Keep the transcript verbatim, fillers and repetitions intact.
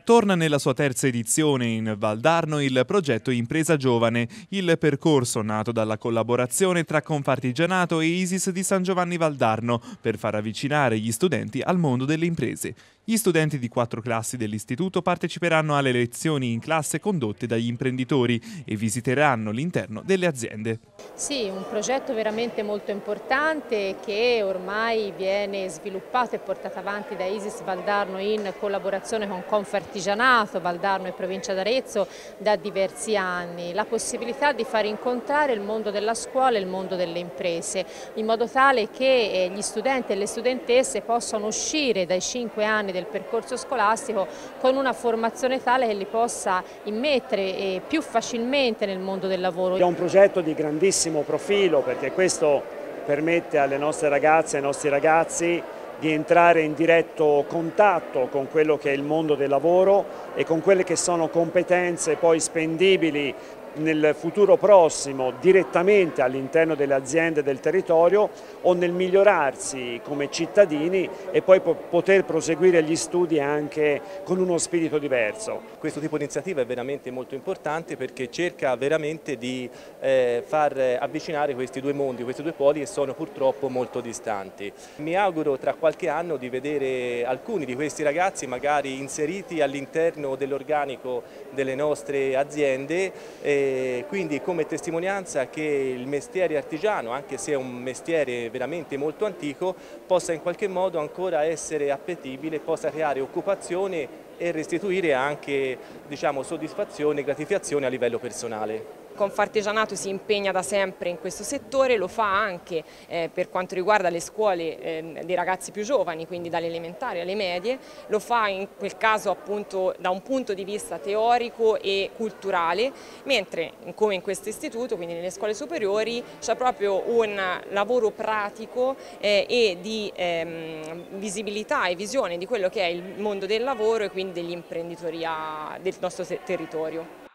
Torna nella sua terza edizione in Valdarno il progetto Impresa Giovane, il percorso nato dalla collaborazione tra Confartigianato e ISIS di San Giovanni Valdarno per far avvicinare gli studenti al mondo delle imprese. Gli studenti di quattro classi dell'istituto parteciperanno alle lezioni in classe condotte dagli imprenditori e visiteranno l'interno delle aziende. Sì, un progetto veramente molto importante che ormai viene sviluppato e portato avanti da ISIS Valdarno in collaborazione con Confartigianato, Valdarno e Provincia d'Arezzo da diversi anni. La possibilità di far incontrare il mondo della scuola e il mondo delle imprese, in modo tale che gli studenti e le studentesse possano uscire dai cinque anni del percorso scolastico con una formazione tale che li possa immettere più facilmente nel mondo del lavoro. È un progetto di grandissimo profilo, perché questo permette alle nostre ragazze e ai nostri ragazzi di entrare in diretto contatto con quello che è il mondo del lavoro e con quelle che sono competenze poi spendibili nel futuro prossimo direttamente all'interno delle aziende del territorio o nel migliorarsi come cittadini e poi poter proseguire gli studi anche con uno spirito diverso. Questo tipo di iniziativa è veramente molto importante perché cerca veramente di eh, far avvicinare questi due mondi, questi due poli che sono purtroppo molto distanti. Mi auguro tra qualche anno di vedere alcuni di questi ragazzi magari inseriti all'interno dell'organico delle nostre aziende, eh, quindi come testimonianza che il mestiere artigiano, anche se è un mestiere veramente molto antico, possa in qualche modo ancora essere appetibile, possa creare occupazione e restituire anche, diciamo, soddisfazione e gratificazione a livello personale. Confartigianato si impegna da sempre in questo settore, lo fa anche eh, per quanto riguarda le scuole eh, dei ragazzi più giovani, quindi dalle elementari alle medie, lo fa in quel caso appunto da un punto di vista teorico e culturale, mentre come in questo istituto, quindi nelle scuole superiori, c'è proprio un lavoro pratico eh, e di ehm, visibilità e visione di quello che è il mondo del lavoro e quindi dell'imprenditoria del nostro territorio.